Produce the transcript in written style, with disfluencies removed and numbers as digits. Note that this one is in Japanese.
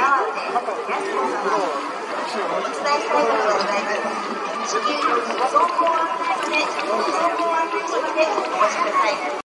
川瀬康子様。お伝えしたいことがございます。至急、走行案内所までお越しください。